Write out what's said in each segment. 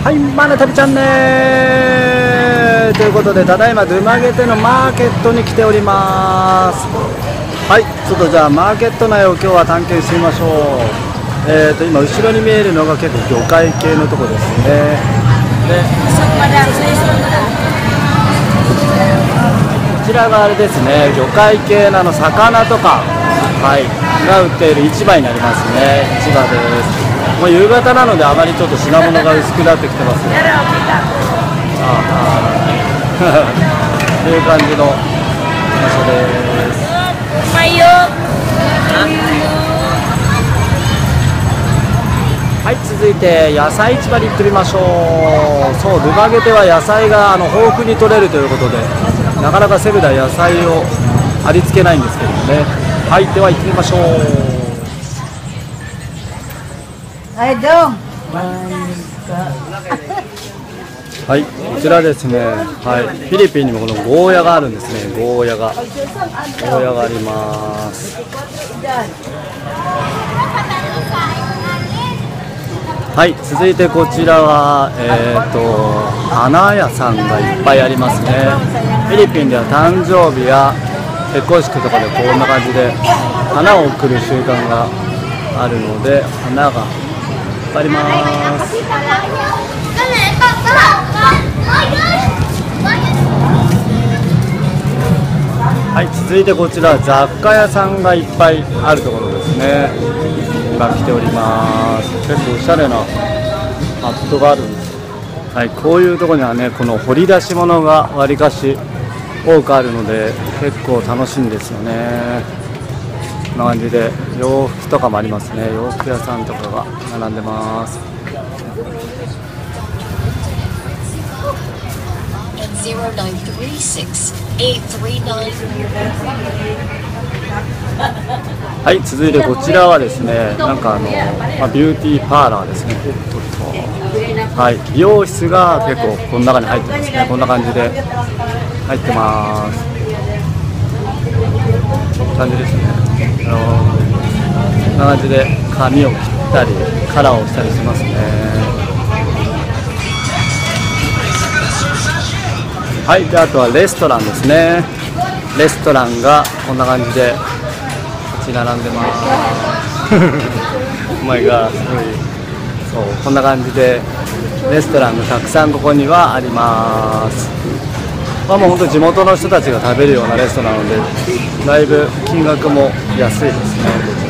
はい、マネ旅チャンネルということで、ただいまドゥマゲテのマーケットに来ております。はい、ちょっとじゃあマーケット内を今日は探検してみましょう。今後ろに見えるのが結構魚介系のとこですね。で、こちらがあれですね、魚介系の魚とか、はい、が売っている市場になりますね。市場です。もう夕方なのであまりちょっと品物が薄くなってきてますね。という感じの場所です。はい、続いて野菜市場に行ってみましょう。そう、ドゥマゲテは野菜が豊富に取れるということで、なかなかセブでは野菜をありつけないんですけどもね。はい、では行ってみましょう。 はい、どうも。 はい、こちらですね、はい、フィリピンにもこのゴーヤがあるんですね。ゴーヤがあります。はい、続いてこちらは花屋さんがいっぱいありますね。フィリピンでは誕生日や結婚式とかでこんな感じで花を贈る習慣があるので、花があります。はい、続いてこちら雑貨屋さんがいっぱいあるところですね。今来ております。結構おしゃれなハットがあるんです。はい、こういうところにはね、この掘り出し物がわりかし多くあるので結構楽しいんですよね。こんな感じで洋服とかもありますね。洋服屋さんとかが並んでます。はい、続いてこちらはですね、なんかビューティーパーラーですね。はい、美容室が結構この中に入ってますね。こんな感じで入ってます。こんな感じですね。こんな感じで髪を切ったりカラーをしたりしますね。はい、であとはレストランですね。レストランがこんな感じで並んでます。お前がすごい、そう、こんな感じでレストランがたくさんここにはあります。もう本当地元の人たちが食べるようなレストランなので、だいぶ金額も安いですね。こちら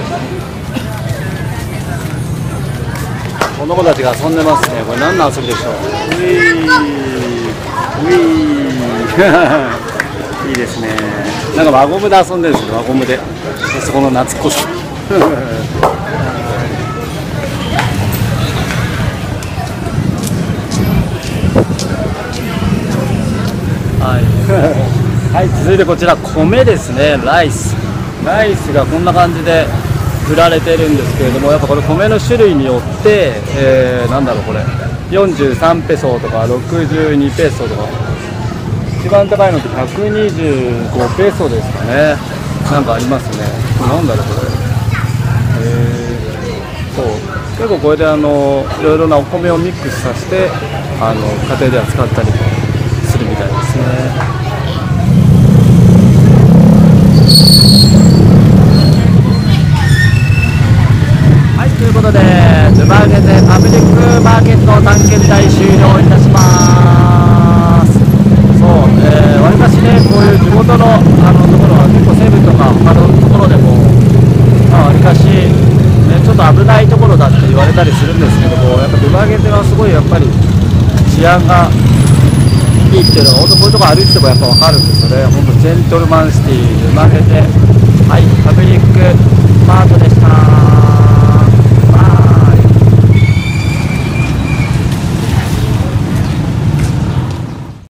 はこの子たちが遊んでますね。これ何の遊びでしょう。ウィーいいですね。なんか輪ゴムで遊んでるんですよ。輪ゴムでそこの夏こそはい、続いてこちら米ですね。ライスがこんな感じで売られてるんですけれども、やっぱこれ米の種類によって、なんだろう、これ43ペソとか62ペソとか、一番高いのって125ペソですかね。なんかありますね。なんだろうこれ。そう結構これでいろいろなお米をミックスさせて家庭では使ったりするみたいですね。はい、ということでドゥマゲテパブリックマーケット探検隊終了いたします。そう、わりかしね、こういう地元のところは結構セブとか他のところでもわりかし、ね、ちょっと危ないところだって言われたりするんですけども、やっぱドゥマゲテはすごいやっぱり治安がいいっていうのが本当こういうところ歩いててもやっぱ分かるんですよね。本当ジェントルマンシティドゥマゲテ